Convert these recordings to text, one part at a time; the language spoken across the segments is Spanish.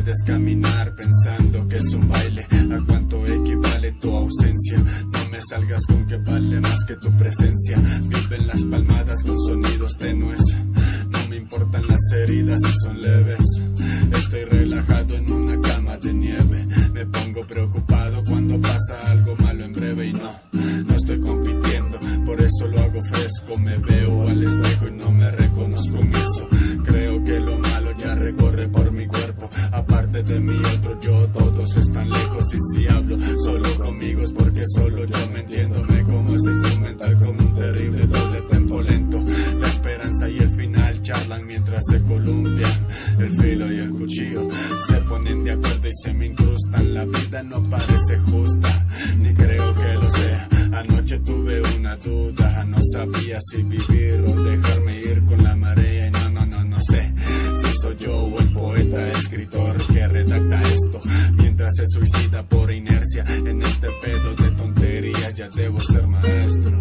puedes caminar pensando que es un baile. ¿A cuánto equivale tu ausencia? No me salgas con que vale más que tu presencia. Viven las palmadas con sonidos tenues. No me importan las heridas si son leves. Estoy relajado en una cama de nieve. Me pongo preocupado cuando pasa algo malo en breve. Y no estoy compitiendo, por eso lo hago fresco. Me veo al espejo y no me reconozco en eso. Creo que lo malo ya recorre por mi cuerpo. Aparte de mi otro yo, todos están lejos. Y si hablo solo conmigo es porque solo yo me entiendo. Me como este instrumental como un terrible doble tempo lento. La esperanza y el final charlan mientras se columpian. El filo y el cuchillo se ponen de acuerdo y se me incrustan. La vida no parece justa, ni creo que lo sea. Anoche tuve una duda, no sabía si vivir o dejarme ir con la marea. Y no sé si soy yo o el poeta escritor que redacta esto mientras se suicida por inercia. En este pedo de tonterías ya debo ser maestro.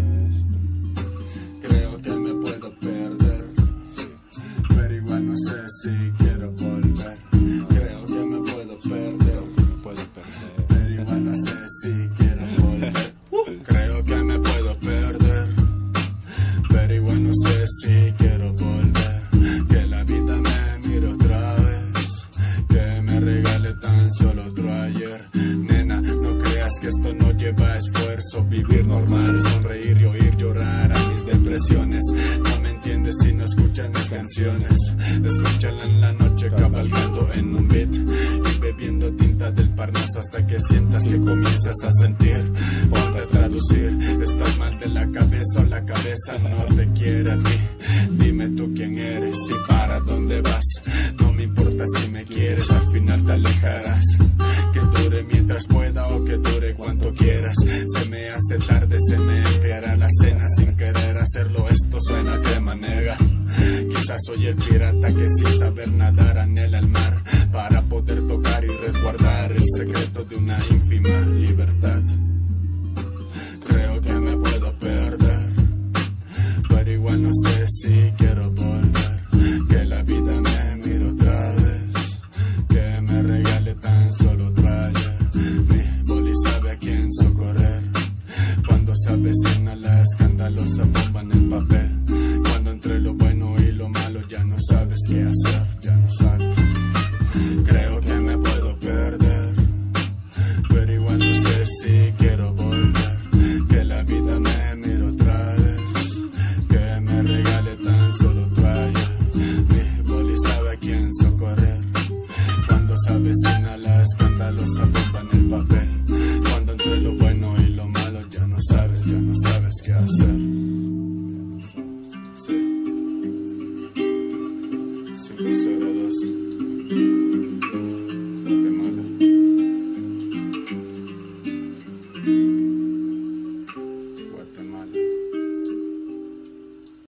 Creo que me puedo perder, pero igual no sé si quiero volver. Creo que me puedo perder, pero igual no sé si quiero volver. Creo que me puedo perder, pero igual no sé si quiero volver. Que la vida me mire otra vez, que me regale tan solo otro ayer. Nena, no creas que esto no lleva esfuerzo. Vivir normal, sonreír y oír llorar a mis depresiones. No me entiendes si no escuchas mis canciones. Escúchala en la noche cabalgando en un beat y bebiendo tinta del Parnaso hasta que sientas que comienzas a sentir. Ponte a traducir, estás mal de la cabeza o la cabeza no te quiere a ti. Dime tú quién eres y para dónde vas. No me importa si me quieres, al final te alejarás. Que dure mientras pueda o que dure cuanto quieras. Se me hace tarde, se me enfriará la cena. Sin querer hacerlo esto suena que manega. Quizás soy el pirata que sin saber nadar anhela el mar para poder tocar y resguardar el secreto de una